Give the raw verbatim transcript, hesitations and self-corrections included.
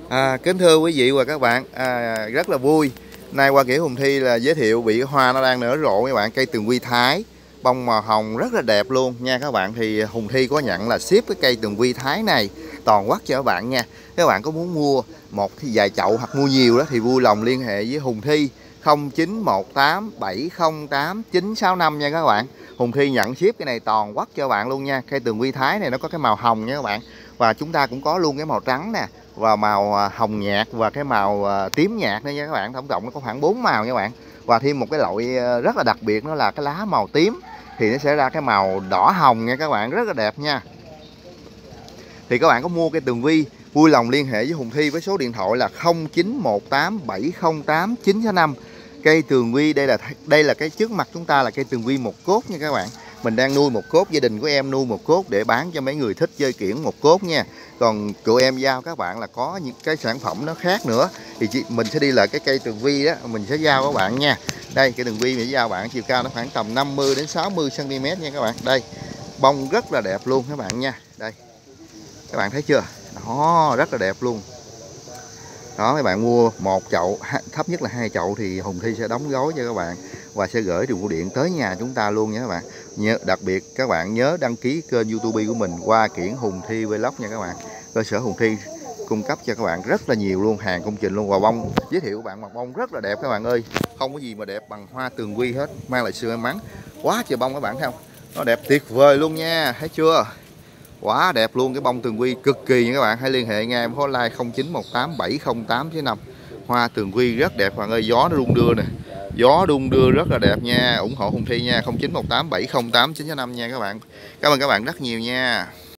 À, kính thưa quý vị và các bạn, à, rất là vui. Nay qua Kiển Hùng Thi là giới thiệu bị hoa nó đang nở rộ các bạn, cây tường vi Thái, bông màu hồng rất là đẹp luôn nha các bạn. Thì Hùng Thi có nhận là ship cái cây tường vi Thái này toàn quốc cho các bạn nha. Các bạn có muốn mua một thì vài chậu hoặc mua nhiều đó thì vui lòng liên hệ với Hùng Thi không chín một tám bảy không tám chín sáu năm nha các bạn. Hùng Thi nhận ship cái này toàn quốc cho các bạn luôn nha. Cây tường vi Thái này nó có cái màu hồng nha các bạn. Và chúng ta cũng có luôn cái màu trắng nè, và màu hồng nhạt và cái màu tím nhạt nữa nha các bạn. Tổng cộng nó có khoảng bốn màu nha các bạn. Và thêm một cái loại rất là đặc biệt nữa là cái lá màu tím thì nó sẽ ra cái màu đỏ hồng nha các bạn, rất là đẹp nha. Thì các bạn có mua cây tường vi vui lòng liên hệ với Hùng Thi với số điện thoại là không chín một tám bảy không tám chín sáu năm. Cây tường vi đây là đây là cái trước mặt chúng ta là cây tường vi một cốt nha các bạn. Mình đang nuôi một cốt, gia đình của em nuôi một cốt để bán cho mấy người thích chơi kiển một cốt nha. Còn tụi em giao các bạn là có những cái sản phẩm nó khác nữa thì chị, mình sẽ đi lại cái cây tường vi đó, mình sẽ giao các bạn nha. Đây cây tường vi mình sẽ giao bạn, chiều cao nó khoảng tầm năm mươi đến sáu mươi xăng ti mét nha các bạn. Đây bông rất là đẹp luôn các bạn nha. Đây các bạn thấy chưa, đó rất là đẹp luôn. Đó, mấy bạn mua một chậu, thấp nhất là hai chậu thì Hùng Thi sẽ đóng gói cho các bạn và sẽ gửi đường bưu điện tới nhà chúng ta luôn nha các bạn. Nhớ đặc biệt các bạn nhớ đăng ký kênh YouTube của mình Qua Kiển Hùng Thi Vlog nha các bạn. Cơ sở Hùng Thi cung cấp cho các bạn rất là nhiều luôn, hàng công trình luôn. Và bông giới thiệu các bạn, mặt bông rất là đẹp các bạn ơi, không có gì mà đẹp bằng hoa tường vi hết, mang lại sự may mắn. Quá trời bông các bạn thấy không, nó đẹp tuyệt vời luôn nha, thấy chưa, quá đẹp luôn. Cái bông tường vi cực kỳ nha các bạn. Hãy liên hệ ngay em hotline không chín một tám bảy không tám chín năm. Hoa tường vi rất đẹp các bạn ơi, gió nó đung đưa nè, gió đung đưa rất là đẹp nha. Ủng hộ Hùng Thi nha, không chín một tám bảy không tám chín sáu năm nha các bạn. Cảm ơn các bạn rất nhiều nha.